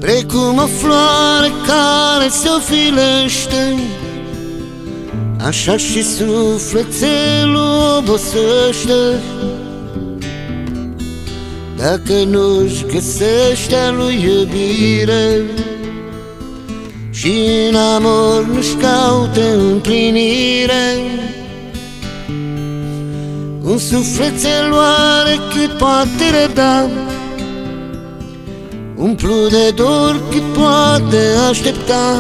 Precum o floare care se ofilește, așa și sufletelul obosește, dacă nu-și găsește a lui iubire și în amor nu-și caute împlinire. Un sufletel oare cât poate răbda, umplu de dor cât poate aștepta,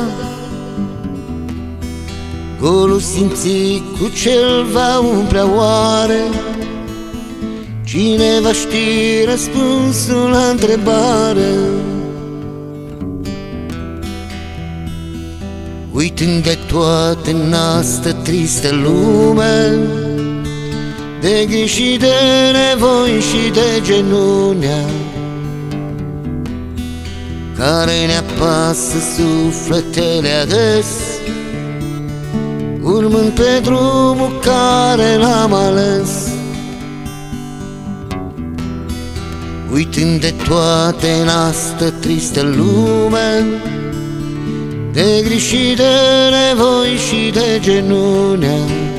golul simțit cu cel va umplea oare? Cine va ști răspunsul la întrebare? Uitând de toate în asta tristă lume, de griji și de nevoi și de genunea care ne apasă sufletele ades, urmând pe drumul care l-am ales. Uitând de toate în asta tristă lume, de griji și de nevoi și de genunea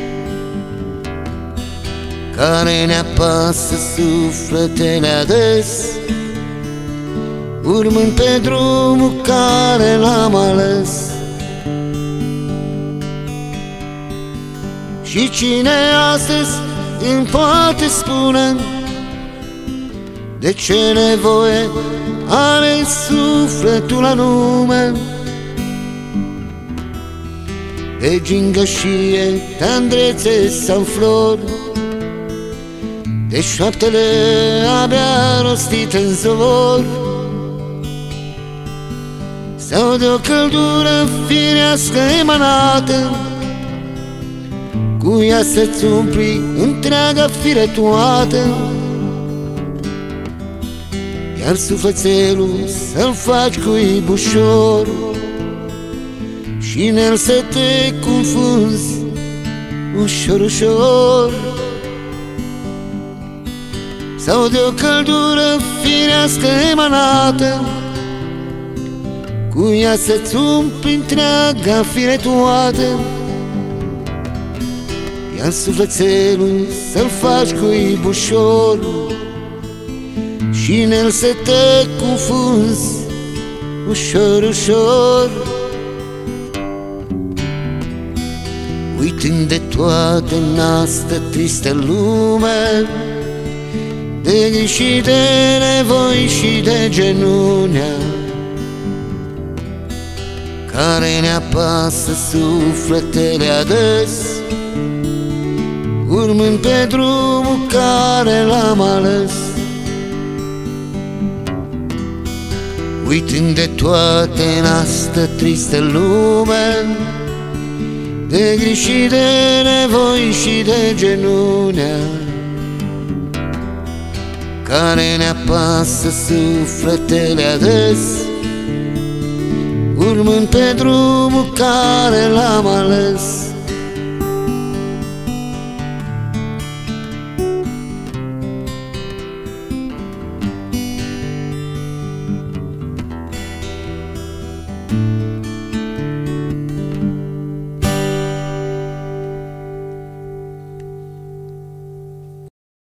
care ne apasă sufletele ades, urmând pe drumul care l-am ales. Și cine astăzi îmi poate spune de ce nevoie are sufletul anume? De gingășie, tandrețe sau flori, de șoaptele abia rostite în zor, sau de o căldură firească emanată, cu ea să-ți umpli întreaga fire toată, iar sufletelul să-l faci cuib ușor și în el să te confunzi ușor, ușor. Sau de o căldură firească emanată, cu ea să-ți umpli întreaga fire toată, iar sufletelul să-l faci cuib ușor și în el să te confunzi ușor, ușor. Uitând de toate în asta tristă lume, de griji și de nevoi și de genunea care ne apasă sufletele ades, urmând pe drumul care l-am ales. Uitând de toate în asta tristă lume, de griji și de nevoi și de genunea care ne apasă sufletele ades, urmând pe drumul care l-am ales.